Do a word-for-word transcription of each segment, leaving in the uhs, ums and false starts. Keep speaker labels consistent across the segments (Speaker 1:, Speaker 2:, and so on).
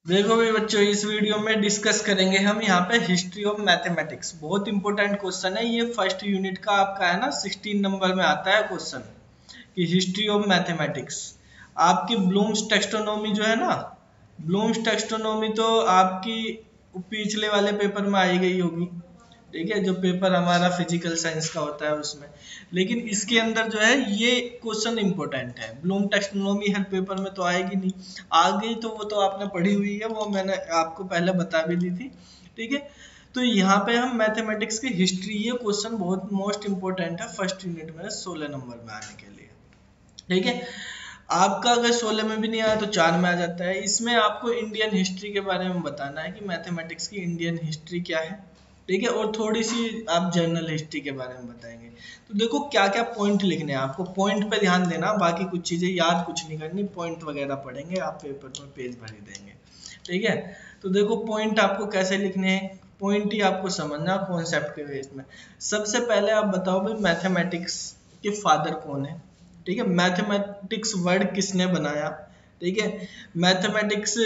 Speaker 1: देखो भाई बच्चों, इस वीडियो में डिस्कस करेंगे हम यहाँ पे हिस्ट्री ऑफ मैथमेटिक्स। बहुत इंपॉर्टेंट क्वेश्चन है ये, फर्स्ट यूनिट का आपका है ना, सिक्सटीन नंबर में आता है क्वेश्चन कि हिस्ट्री ऑफ मैथमेटिक्स। आपकी ब्लूम्स टेक्सोनोमी जो है ना, ब्लूम्स टेक्सोनोमी तो आपकी पिछले वाले पेपर में आई गई होगी, ठीक है, जो पेपर हमारा फिजिकल साइंस का होता है उसमें। लेकिन इसके अंदर जो है ये क्वेश्चन इंपॉर्टेंट है। ब्लूम टेक्सोनोमी हर पेपर में तो आएगी नहीं, आ गई तो वो तो आपने पढ़ी हुई है, वो मैंने आपको पहले बता भी दी थी, ठीक है। तो यहाँ पे हम मैथमेटिक्स की हिस्ट्री, ये क्वेश्चन बहुत मोस्ट इंपॉर्टेंट है फर्स्ट यूनिट में सोलह नंबर में आने के लिए, ठीक है। आपका अगर सोलह में भी नहीं आया तो चार में आ जाता है। इसमें आपको इंडियन हिस्ट्री के बारे में बताना है कि मैथमेटिक्स की इंडियन हिस्ट्री क्या है, ठीक है, और थोड़ी सी आप जनरल हिस्ट्री के बारे में बताएंगे। तो देखो क्या क्या पॉइंट लिखने हैं आपको, पॉइंट पे ध्यान देना, बाकी कुछ चीजें याद कुछ नहीं करनी, पॉइंट वगैरह पढ़ेंगे आप, पेपर में पेज भर ही देंगे, ठीक है। तो देखो पॉइंट आपको कैसे लिखने हैं, पॉइंट ही आपको समझना कॉन्सेप्ट के बेस में। सबसे पहले आप बताओ भाई मैथमेटिक्स के फादर कौन है, ठीक है। मैथमेटिक्स वर्ड किसने बनाया, ठीक है। मैथमेटिक्स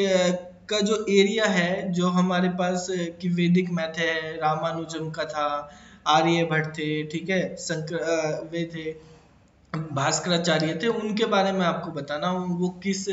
Speaker 1: का जो एरिया है, जो हमारे पास कि वैदिक मैथ है, रामानुजम का था, आर्यभट्ट थे, ठीक है, शंकर वे थे, भास्कराचार्य थे, उनके बारे में आपको बताना वो किस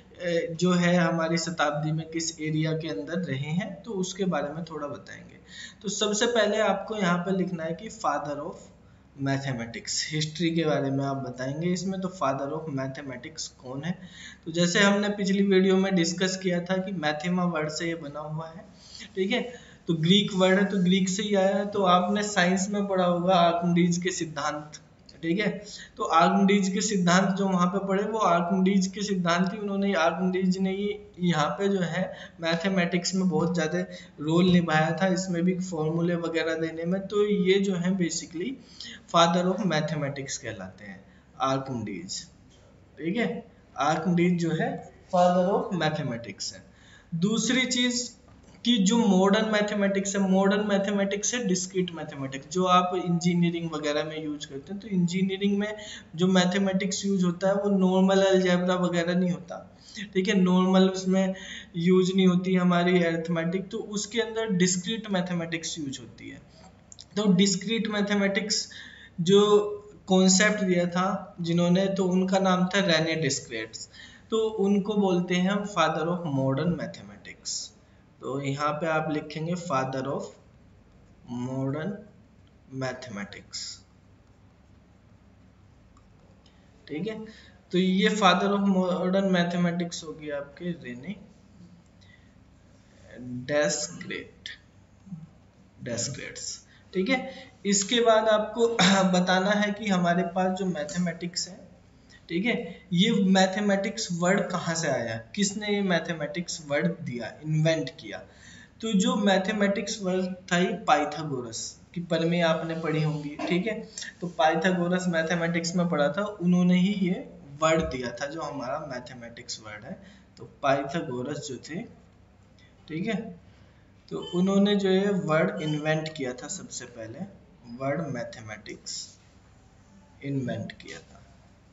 Speaker 1: जो है हमारी शताब्दी में किस एरिया के अंदर रहे हैं, तो उसके बारे में थोड़ा बताएंगे। तो सबसे पहले आपको यहाँ पे लिखना है कि फादर ऑफ मैथमेटिक्स, हिस्ट्री के बारे में आप बताएंगे इसमें। तो फादर ऑफ मैथमेटिक्स कौन है, तो जैसे हमने पिछली वीडियो में डिस्कस किया था कि मैथेमा वर्ड से ये बना हुआ है, ठीक है। तो ग्रीक वर्ड है, तो ग्रीक से ही आया है। तो आपने साइंस में पढ़ा होगा आर्किमिडीज के सिद्धांत, ठीक है। तो आर्किमिडीज के सिद्धांत जो वहां पे पढ़े, वो आर्किमिडीज के सिद्धांत ही उन्होंने, आर्किमिडीज ने ही यहाँ पे जो है मैथमेटिक्स में बहुत ज्यादा रोल निभाया था, इसमें भी फॉर्मूले वगैरह देने में। तो ये जो है बेसिकली फादर ऑफ मैथमेटिक्स कहलाते हैं, आर्किमिडीज, ठीक है। आर्किमिडीज जो है फादर ऑफ मैथमेटिक्स है। दूसरी चीज कि जो मॉडर्न मैथमेटिक्स है, मॉडर्न मैथमेटिक्स है डिस्क्रीट मैथमेटिक्स, जो आप इंजीनियरिंग वगैरह में यूज करते हैं। तो इंजीनियरिंग में जो मैथमेटिक्स यूज होता है वो नॉर्मल अलजेब्रा वगैरह नहीं होता, ठीक है, नॉर्मल उसमें यूज नहीं होती हमारी अरिथमेटिक, तो उसके अंदर डिस्क्रीट मैथमेटिक्स यूज होती है। तो डिस्क्रीट मैथमेटिक्स जो कॉन्सेप्ट दिया था जिन्होंने, तो उनका नाम था रेने डिस्क्रेट्स। तो उनको बोलते हैं हम फादर ऑफ मॉडर्न मैथमेटिक्स। तो यहाँ पे आप लिखेंगे फादर ऑफ मॉडर्न मैथमेटिक्स, ठीक है। तो ये फादर ऑफ मॉडर्न मैथमेटिक्स हो गया आपके रेने डेस्क्रेट डेस्क्रेट्स, ठीक है। इसके बाद आपको बताना है कि हमारे पास जो मैथमेटिक्स है, ठीक है, ये मैथमेटिक्स वर्ड कहाँ से आया, किसने ये मैथमेटिक्स वर्ड दिया, इन्वेंट किया। तो जो मैथमेटिक्स वर्ड था ये पाइथागोरस की परमें आपने पढ़ी होंगी, ठीक है। तो पाइथागोरस मैथमेटिक्स में पढ़ा था, उन्होंने ही ये वर्ड दिया था जो हमारा मैथमेटिक्स वर्ड है। तो पाइथागोरस जो थे, ठीक है, तो उन्होंने जो है वर्ड इन्वेंट किया था, सबसे पहले वर्ड मैथमेटिक्स इन्वेंट किया था,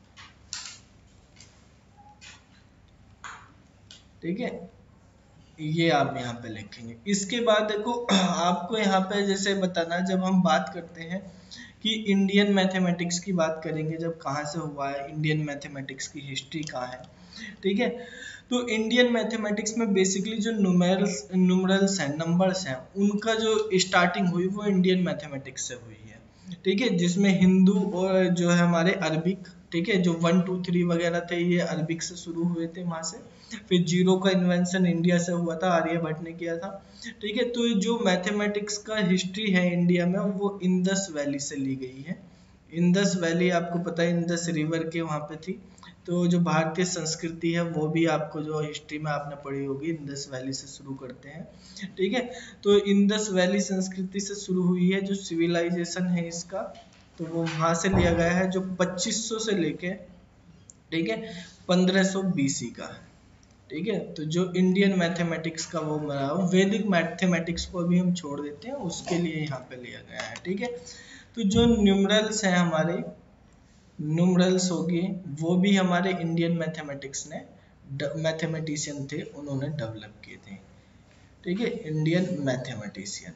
Speaker 1: ठीक है। ये आप यहाँ पे लिखेंगे। इसके बाद देखो आपको यहाँ पे जैसे बताना, जब हम बात करते हैं कि इंडियन मैथमेटिक्स की बात करेंगे, जब कहाँ से हुआ है, इंडियन मैथमेटिक्स की हिस्ट्री कहाँ है, ठीक है। तो इंडियन मैथमेटिक्स में बेसिकली जो न्यूमेरल्स न्यूमरल्स हैं, नंबर्स हैं, उनका जो स्टार्टिंग हुई वो इंडियन मैथमेटिक्स से हुई है, ठीक है। जिसमें हिंदू और जो है हमारे अरबिक, ठीक है, जो वन टू थ्री वगैरह थे ये अरबिक से शुरू हुए थे वहां से। फिर जीरो का इन्वेंशन इंडिया से हुआ था, आर्यभट्ट ने किया था, ठीक है। तो जो मैथमेटिक्स का हिस्ट्री है इंडिया में वो इंदस वैली से ली गई है। इंदस वैली आपको पता है, इंदस रिवर के वहां पे थी। तो जो भारतीय संस्कृति है वो भी आपको जो हिस्ट्री में आपने पढ़ी होगी, इंदस वैली से शुरू करते हैं, ठीक है। तो इंदस वैली संस्कृति से शुरू हुई है जो सिविलाइजेशन है इसका, तो वो वहां से लिया गया है, जो पच्चीस सौ से लेके, ठीक है, पंद्रह सौ बीसी का है, ठीक है। तो जो इंडियन मैथमेटिक्स का वो बना, वैदिक मैथमेटिक्स को भी हम छोड़ देते हैं, उसके लिए यहाँ पे लिया गया है, ठीक है। तो जो न्यूमरल्स हैं हमारे, न्यूमरल्स होगी, वो भी हमारे इंडियन मैथमेटिक्स ने मैथमेटिशियन थे उन्होंने डेवलप किए थे। ठीक है, इंडियन मैथमेटिशियन।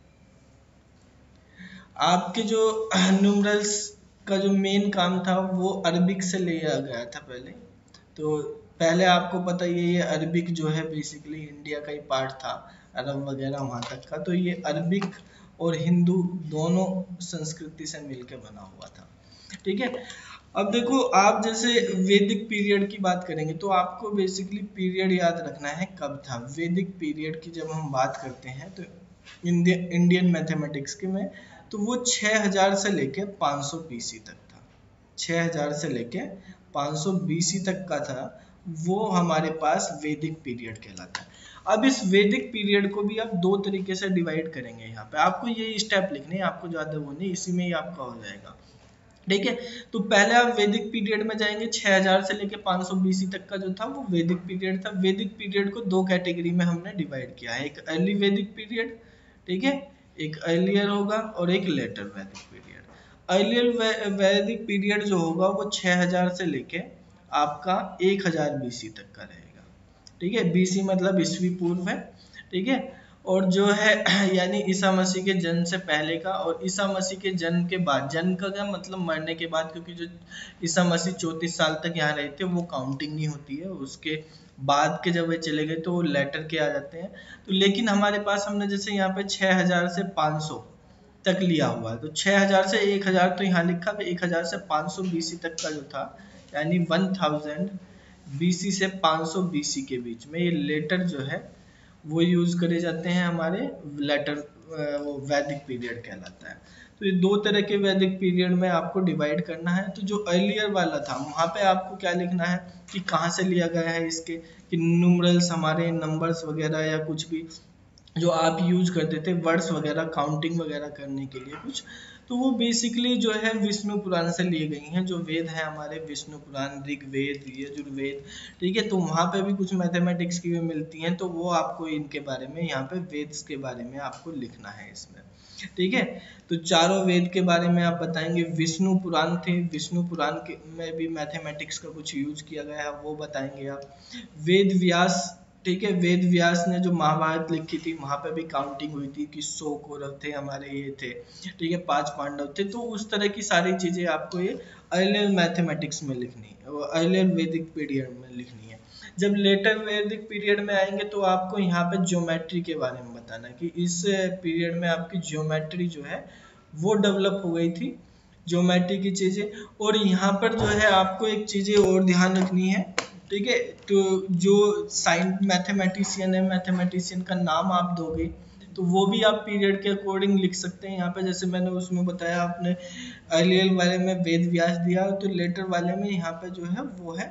Speaker 1: आपके जो न्यूमरल्स का जो मेन काम था वो अरबिक से लिया गया था पहले। तो पहले आपको पता ही है ये अरबिक जो है बेसिकली इंडिया का ही पार्ट था, अरब वगैरह वहाँ तक का। तो ये अरबिक और हिंदू दोनों संस्कृति से मिलकर बना हुआ था। ठीक है, अब देखो आप जैसे वैदिक पीरियड की बात करेंगे तो आपको बेसिकली पीरियड याद रखना है कब था। वैदिक पीरियड की जब हम बात करते हैं तो इंडियन इंडियन मैथमेटिक्स के में तो वो छह हज़ार से लेके पाँच सौ बीसी तक था। छह हज़ार से लेके पाँच सौ बीसी तक का था, वो हमारे पास वैदिक पीरियड कहलाता है। अब इस वैदिक पीरियड को भी आप दो तरीके से डिवाइड करेंगे। यहाँ पे आपको ये स्टेप लिखने हैं, आपको ज्यादा वो नहीं, इसी में ही आपका हो जाएगा। ठीक है, तो पहले आप वैदिक पीरियड में जाएंगे। छह हज़ार से लेके पाँच सौ बीसी तक का जो था वो वैदिक पीरियड था। वैदिक पीरियड को दो कैटेगरी में हमने डिवाइड किया है, एक अर्ली वैदिक पीरियड, ठीक है, एक अर्लियर होगा और एक लेटर वैदिक पीरियड। अर्लियर वैदिक पीरियड जो होगा वो छह हज़ार से लेके आपका एक हज़ार बीसी तक का रहेगा। ठीक है, बीसी मतलब ईस्वी पूर्व है। ठीक है, और जो है यानी ईसा मसीह के जन्म से पहले का, और ईसा मसीह के जन्म के बाद, जन्म का क्या मतलब मरने के बाद, क्योंकि जो ईसा मसीह चौंतीस साल तक यहाँ रहे थे वो काउंटिंग नहीं होती है। उसके बाद के जब वे चले गए तो वो लेटर के आ जाते हैं। तो लेकिन हमारे पास हमने जैसे यहाँ पे छह हज़ार से पाँच सौ तक लिया हुआ है, तो छह हज़ार से एक हज़ार तो यहाँ लिखा है, एक हज़ार से पाँच सौ बीसी तक का जो था, यानी वन थाउजेंड बीसी से पाँच सौ बीसी के बीच में ये लेटर जो है वो यूज करे जाते हैं। हमारे लेटर वो वैदिक पीरियड कहलाता है। तो ये दो तरह के वैदिक पीरियड में आपको डिवाइड करना है। तो जो अर्लियर वाला था वहाँ पे आपको क्या लिखना है कि कहाँ से लिया गया है इसके, कि न्यूमरल्स हमारे नंबर्स वगैरह या कुछ भी जो आप यूज करते थे वर्ड्स वगैरह काउंटिंग वगैरह करने के लिए कुछ, तो वो बेसिकली जो है विष्णु पुराण से लिए गई हैं। जो वेद है हमारे विष्णु पुराण, ऋग्वेद, यजुर्वेद, ठीक है, तो वहाँ पे भी कुछ मैथमेटिक्स की भी मिलती हैं। तो वो आपको इनके बारे में यहाँ पे वेद्स के बारे में आपको लिखना है इसमें। ठीक है, तो चारों वेद के बारे में आप बताएंगे। विष्णु पुराण थे, विष्णु पुराण के में भी मैथमेटिक्स का कुछ यूज किया गया है वो बताएंगे आप। वेद व्यास, ठीक है, वेद व्यास ने जो महाभारत लिखी थी वहां पे भी काउंटिंग हुई थी कि सौ कौरव थे हमारे, ये थे, ठीक है, पांच पांडव थे। तो उस तरह की सारी चीजें आपको ये अर्लियर मैथमेटिक्स में लिखनी है, अर्लियर वैदिक पीरियड में लिखनी है। जब लेटर वैदिक पीरियड में आएंगे तो आपको यहाँ पे ज्योमेट्री के बारे में बताना है कि इस पीरियड में आपकी ज्योमेट्री जो है वो डेवलप हो गई थी, ज्योमेट्री की चीजें। और यहाँ पर जो है आपको एक चीजें और ध्यान रखनी है, ठीक है, तो जो साइंस मैथमेटिशियन है, मैथमेटिशियन का नाम आप दोगे तो वो भी आप पीरियड के अकॉर्डिंग लिख सकते हैं। यहाँ पे जैसे मैंने उसमें बताया, आपने अर्लियर वाले में वेद व्यास दिया, तो लेटर वाले में यहाँ पे जो है वो है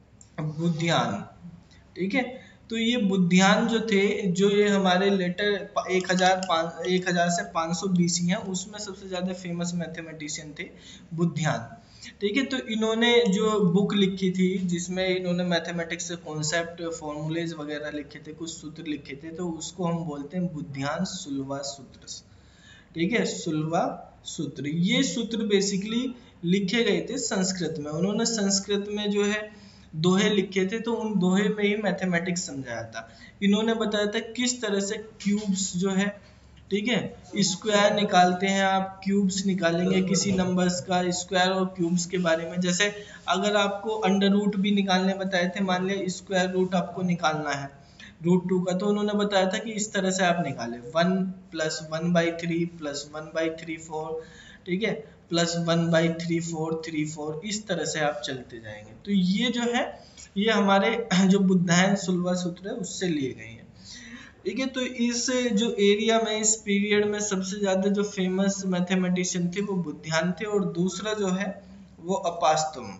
Speaker 1: बुद्धियान। ठीक है, तो ये बुद्धियान जो थे, जो ये हमारे लेटर एक हजार पाँच एक हजार से पाँच सौ बीसी हैं, उसमें सबसे ज्यादा फेमस मैथमेटिशियन थे बुद्धियान। ठीक है, तो इन्होंने जो बुक लिखी थी जिसमें इन्होंने मैथमेटिक्स से कॉन्सेप्ट, फॉर्मूलेज वगैरह लिखे थे, कुछ सूत्र लिखे थे, तो उसको हम बोलते हैं बुद्धियान सुलवा सूत्र। ठीक है, सुलवा सूत्र, ये सूत्र बेसिकली लिखे गए थे संस्कृत में। उन्होंने संस्कृत में जो है दोहे लिखे थे, तो उन दोहे में ही मैथमेटिक्स समझाया था। इन्होंने बताया था किस तरह से क्यूब्स जो है, ठीक है, स्क्वायर निकालते हैं। आप क्यूब्स निकालेंगे किसी नंबर्स का, स्क्वायर और क्यूब्स के बारे में। जैसे अगर आपको अंडर रूट भी निकालने बताए थे, मान लिया स्क्वायर रूट आपको निकालना है रूट टू का, तो उन्होंने बताया था कि इस तरह से आप निकालें, one plus one by three plus one by three four, ठीक है, plus one by three four three four, इस तरह से आप चलते जाएंगे। तो ये जो है ये हमारे जो बुद्धायन सुलवा सूत्र है उससे लिए गए हैं। ठीक है, तो इस जो एरिया में, इस पीरियड में सबसे ज्यादा जो फेमस मैथमेटिशियन थे वो बुद्धियान थे, और दूसरा जो है वो अपास्तुम।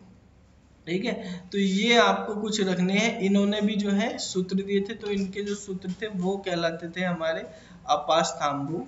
Speaker 1: ठीक है, तो ये आपको कुछ रखने हैं। इन्होंने भी जो है सूत्र दिए थे, तो इनके जो सूत्र थे वो कहलाते थे हमारे अपास्थाम्बु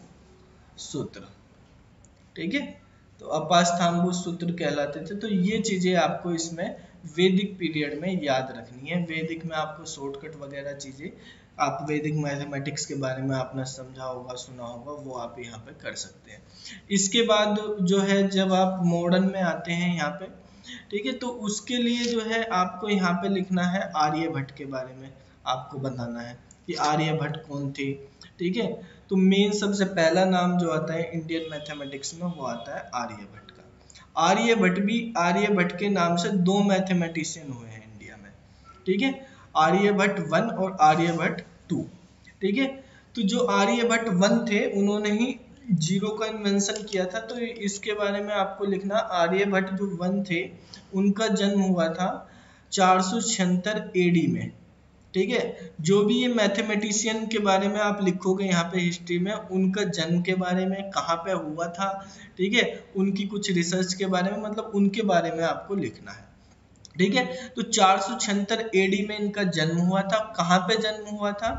Speaker 1: सूत्र। ठीक है, तो अपास्थाम्बु सूत्र कहलाते थे। तो ये चीजें आपको इसमें वैदिक पीरियड में याद रखनी है। वैदिक में आपको शॉर्टकट वगैरह चीजें, आप वैदिक मैथमेटिक्स के बारे में आपने समझा होगा, सुना होगा, वो आप यहाँ पे कर सकते हैं। इसके बाद जो है जब आप मॉडर्न में आते हैं यहाँ पे, ठीक है, तो उसके लिए जो है आपको यहाँ पे लिखना है आर्यभट्ट के बारे में, आपको बताना है कि आर्यभट्ट कौन थे। ठीक है, तो मेन सबसे पहला नाम जो आता है इंडियन मैथमेटिक्स में वो आता है आर्यभट्ट का। आर्यभट्ट भी आर्यभट्ट के नाम से दो मैथमेटिशियन हुए हैं इंडिया में। ठीक है, आर्यभट्ट वन और आर्यभट्ट टू। ठीक है, तो जो आर्यभट्ट वन थे उन्होंने ही जीरो का इन्वेंशन किया था, तो इसके बारे में आपको लिखना आर्यभट्ट जो वन थे उनका जन्म हुआ था चार सौ छिहत्तर एडी में। ठीक है, जो भी ये मैथमेटिशियन के बारे में आप लिखोगे यहाँ पे हिस्ट्री में, उनका जन्म के बारे में, कहाँ पे हुआ था, ठीक है, उनकी कुछ रिसर्च के बारे में, मतलब उनके बारे में आपको लिखना है। ठीक है, तो चार सौ छिहत्तर एडी में इनका जन्म हुआ था। कहाँ पे जन्म हुआ था?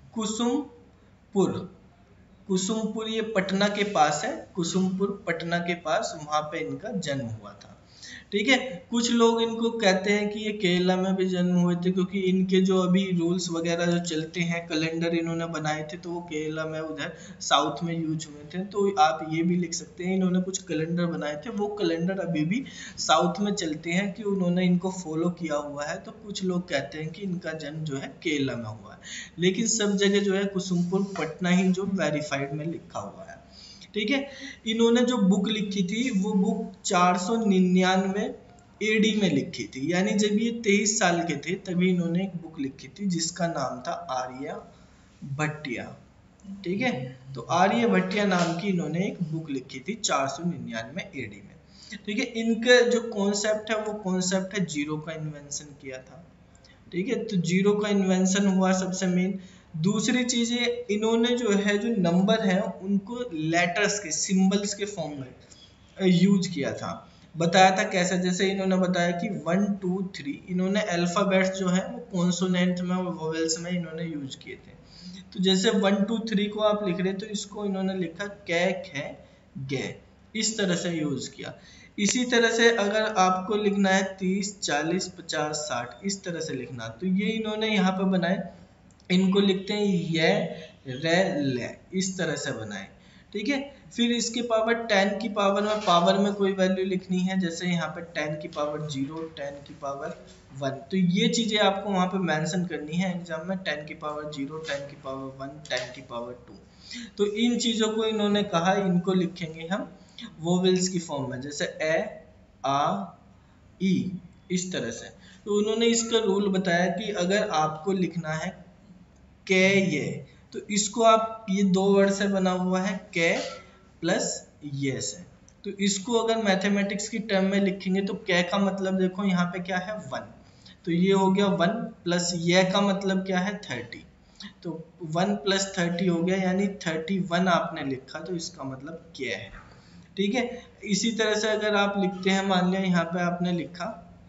Speaker 1: कुसुमपुर। कुसुमपुर ये पटना के पास है, कुसुमपुर पटना के पास, वहां पे इनका जन्म हुआ था। ठीक है, कुछ लोग इनको कहते हैं कि ये केरला में भी जन्म हुए थे, क्योंकि इनके जो अभी रूल्स वगैरह जो चलते हैं, कैलेंडर इन्होंने बनाए थे तो वो केरला में उधर साउथ में यूज हुए थे। तो आप ये भी लिख सकते हैं इन्होंने कुछ कैलेंडर बनाए थे, वो कैलेंडर अभी भी साउथ में चलते हैं कि उन्होंने इनको फॉलो किया हुआ है। तो कुछ लोग कहते हैं कि इनका जन्म जो है केरला में हुआ है, लेकिन सब जगह जो है कुसुमपुर पटना ही जो वेरीफाइड में लिखा हुआ है। ठीक है, इन्होंने जो बुक लिखी थी वो बुक चार सौ निन्यानवे एडी में लिखी थी, यानी जब ये तेईस साल के थे तभी इन्होंने एक बुक लिखी थी जिसका नाम था आर्यभट्टिया। ठीक है, तो आर्यभट्टिया नाम की इन्होंने एक बुक लिखी थी चार सौ निन्यानवे एडी में। ठीक है, इनका जो कॉन्सेप्ट है वो कॉन्सेप्ट है जीरो का इन्वेंशन किया था। ठीक है, तो जीरो का इन्वेंशन हुआ सबसे मेन। दूसरी चीज है, इन्होंने जो है जो नंबर है उनको लेटर्स के, सिंबल्स के फॉर्म में यूज किया था। बताया था कैसे, जैसे इन्होंने बताया कि वन टू थ्री, इन्होंने अल्फाबेट्स जो है वो कॉन्सोनेंट में और वोवेल्स में इन्होंने यूज किए थे। तो जैसे वन टू थ्री को आप लिख रहे तो इसको इन्होंने लिखा कै खे गे, इस तरह से यूज किया। इसी तरह से अगर आपको लिखना है तीस चालीस पचास साठ, इस तरह से लिखना, तो ये इन्होंने यहाँ पे बनाए, इनको लिखते हैं ये रे ले, इस तरह से बनाए। ठीक है, फिर इसके पावर टेन की पावर में पावर में कोई वैल्यू लिखनी है, जैसे यहाँ पे टेन की पावर जीरो, टेन की पावर वन, तो ये चीजें आपको वहां पे मेंशन करनी है एग्जाम में, टेन की पावर जीरो, टेन की पावर वन, टेन की पावर टू। तो इन चीजों को इन्होंने कहा, इनको लिखेंगे हम वोवेल्स की फॉर्म में, जैसे ए आ ई, इस तरह से। तो उन्होंने इसका रूल बताया कि अगर आपको लिखना है के ये, तो इसको आप, ये दो वर्ड से बना हुआ है के प्लस ये से, तो इसको अगर मैथमेटिक्स की टर्म में लिखेंगे तो के का मतलब देखो यहाँ पे क्या है वन, तो ये हो गया वन, प्लस ये का मतलब क्या है थर्टी, तो वन प्लस थर्टी हो गया, यानी थर्टी वन आपने लिखा, तो इसका मतलब क्या है। ठीक है, इसी तरह से अगर आप लिखते हैं, मान लिया यहाँ पे आपने लिखा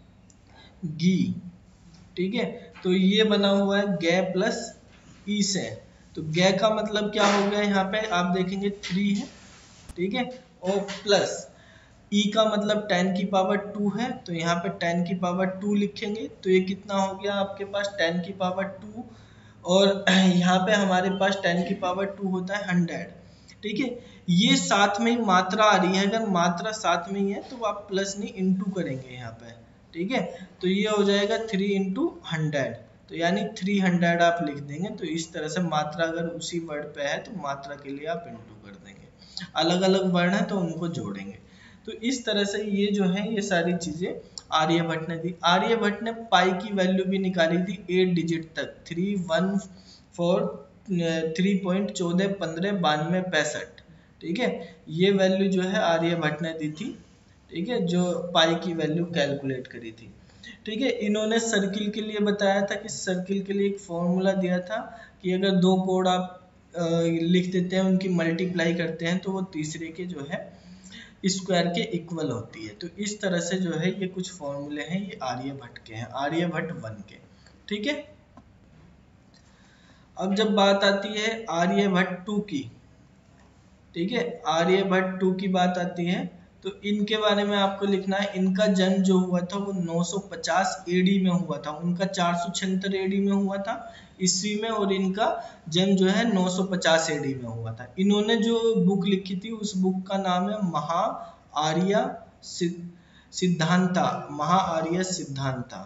Speaker 1: गी, ठीक है, तो ये बना हुआ है गे प्लस ई से, तो गे का मतलब क्या हो गया, यहाँ पे आप देखेंगे थ्री है। ठीक है, और प्लस ई का मतलब टेन की पावर टू है, तो यहाँ पे टेन की पावर टू लिखेंगे, तो ये कितना हो गया आपके पास टेन की पावर टू, और यहाँ पे हमारे पास टेन की पावर टू होता है हंड्रेड। ठीक है, ये साथ में ही मात्रा आ रही है, अगर मात्रा साथ में ही है तो आप प्लस नहीं इंटू करेंगे यहाँ पे। ठीक है, तो ये हो जाएगा थ्री इंटू हंड्रेड, तो यानी थ्री हंड्रेड आप लिख देंगे। तो इस तरह से मात्रा अगर उसी वर्ड पे है तो मात्रा के लिए आप इंटू कर देंगे, अलग अलग वर्ण है तो उनको जोड़ेंगे। तो इस तरह से ये जो है ये सारी चीजें आर्यभट्ट ने दी। आर्यभट्ट ने पाई की वैल्यू भी निकाली थी एट डिजिट तक, three one four three point चौदह पंद्रह बानवे पैंसठ। ठीक है, ये वैल्यू जो है आर्यभट्ट ने दी थी। ठीक है, जो पाई की वैल्यू कैलकुलेट करी थी। ठीक है, इन्होंने सर्किल के लिए बताया था कि सर्किल के लिए एक फॉर्मूला दिया था कि अगर दो कोड आप आ, लिख देते हैं, उनकी मल्टीप्लाई करते हैं तो वो तीसरे के जो है स्क्वायर के इक्वल होती है। तो इस तरह से जो है ये कुछ फॉर्मूले हैं, ये आर्यभट्ट के हैं, आर्यभट्ट वन के। ठीक है, अब जब बात आती है आर्यभट्ट टू की, ठीक है, आर्यभट्ट टू की बात आती है, तो इनके बारे में आपको लिखना है, इनका जन्म जो हुआ था वो नौ सौ पचास एडी में हुआ था, उनका चार सौ छिहत्तर एडी में हुआ था ईस्वी में, और इनका जन्म जो है नौ सौ पचास एडी में हुआ था। इन्होंने जो बुक लिखी थी उस बुक का नाम है महा आर्या सिद्धांता, महाआर्य सिद्धांता,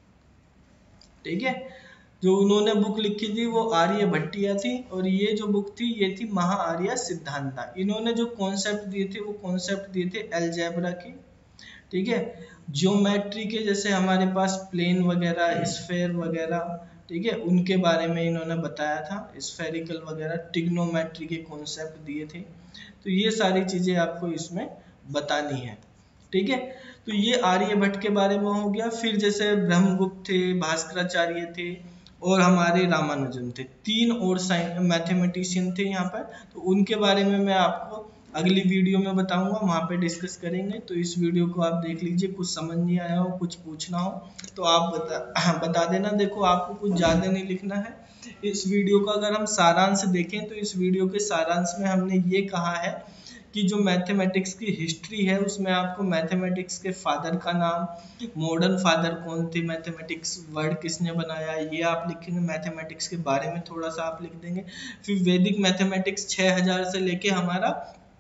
Speaker 1: ठीक है। जो उन्होंने बुक लिखी थी वो आर्यभट्टिया थी, और ये जो बुक थी ये थी महाआर्य सिद्धांता। इन्होंने जो कॉन्सेप्ट दिए थे वो कॉन्सेप्ट दिए थे अलजेब्रा की, ठीक है। ज्योमेट्री के, जैसे हमारे पास प्लेन वगैरह, स्फेयर वगैरह, ठीक है, उनके बारे में इन्होंने बताया था, स्फेरिकल वगैरह, ट्रिग्नोमेट्री के कॉन्सेप्ट दिए थे। तो ये सारी चीजें आपको इसमें बतानी है, ठीक है। तो ये आर्यभट्ट के बारे में हो गया। फिर जैसे ब्रह्मगुप्त थे, भास्कराचार्य थे, और हमारे रामानुजन थे, तीन और मैथमेटिशियन थे यहाँ पर। तो उनके बारे में मैं आपको अगली वीडियो में बताऊंगा, वहां पे डिस्कस करेंगे। तो इस वीडियो को आप देख लीजिए, कुछ समझ नहीं आया हो, कुछ पूछना हो तो आप बता बता देना। देखो आपको कुछ ज्यादा नहीं लिखना है। इस वीडियो का अगर हम सारांश देखें तो इस वीडियो के सारांश में हमने ये कहा है कि जो मैथमेटिक्स की हिस्ट्री है उसमें आपको मैथमेटिक्स के फादर का नाम, मॉडर्न फादर कौन थे, मैथमेटिक्स वर्ड किसने बनाया, ये आप लिखेंगे। मैथमेटिक्स के बारे में थोड़ा सा आप लिख देंगे। फिर वैदिक मैथमेटिक्स छह हज़ार से लेके हमारा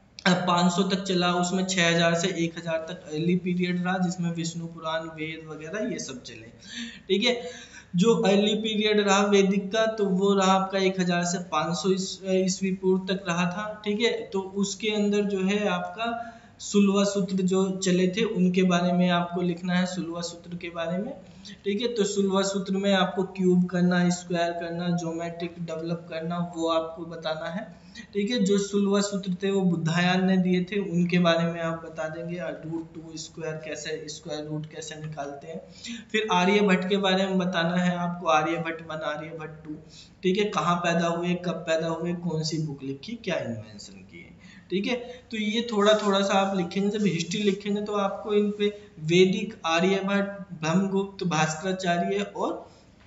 Speaker 1: पाँच सौ तक चला, उसमें छह हज़ार से एक हज़ार तक अर्ली पीरियड रहा, जिसमें विष्णु पुराण, वेद वगैरह ये सब चले, ठीक है। जो अर्ली पीरियड रहा वैदिक का तो वो रहा आपका एक हज़ार से पाँच सौ ईस्वी पूर्व तक रहा था, ठीक है। तो उसके अंदर जो है आपका सुलवा सूत्र जो चले थे उनके बारे में आपको लिखना है, सुलवा सूत्र के बारे में, ठीक है। तो सुलवा सूत्र में आपको क्यूब करना, स्क्वायर करना, ज्योमेट्रिक डेवलप करना, वो आपको बताना है, ठीक है। जो सुलवा सूत्र थे वो बुद्धायन ने दिए थे, उनके बारे में आप बता देंगे। रूट टू स्क्वायर कैसे, स्क्वायर रूट कैसे निकालते हैं। फिर आर्यभट्ट के बारे में बताना है आपको, आर्यभट्ट वन, आर्यभट्ट टू, ठीक है। कहाँ पैदा हुए, कब पैदा हुए, कौन सी बुक लिखी, क्या इन्वेंशन किए, ठीक है। तो ये थोड़ा थोड़ा सा आप लिखेंगे। जब हिस्ट्री लिखेंगे तो आपको इन पे वैदिक, आर्यभट्ट, ब्रह्मगुप्त, भास्कराचार्य और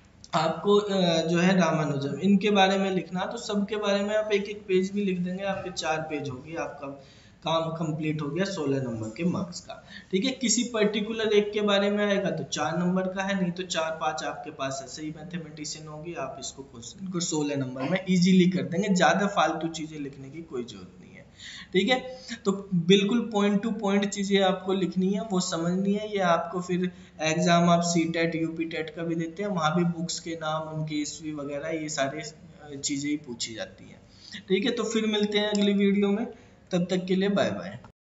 Speaker 1: आपको जो है रामानुजम, इनके बारे में लिखना। तो सबके बारे में आप एक एक पेज भी लिख देंगे, आपके चार पेज होगी, आपका काम कंप्लीट हो गया सोलह नंबर के मार्क्स का, ठीक है। किसी पर्टिकुलर एक के बारे में आएगा तो चार नंबर का है, नहीं तो चार पांच आपके पास ऐसे ही मैथमेटिशियन होगी, आप इसको क्वेश्चन को सोलह नंबर में इजीली कर देंगे। ज्यादा फालतू चीजें लिखने की कोई जरूरत नहीं है, ठीक है। तो बिल्कुल पॉइंट टू पॉइंट चीजें आपको लिखनी है, वो समझनी है। ये आपको फिर एग्जाम आप सी टेट, यूपी टेट का भी देते हैं, वहां भी बुक्स के नाम, उनकी ईस्वी वगैरह ये सारे चीजें ही पूछी जाती हैं, ठीक है। तो फिर मिलते हैं अगली वीडियो में, तब तक के लिए बाय बाय।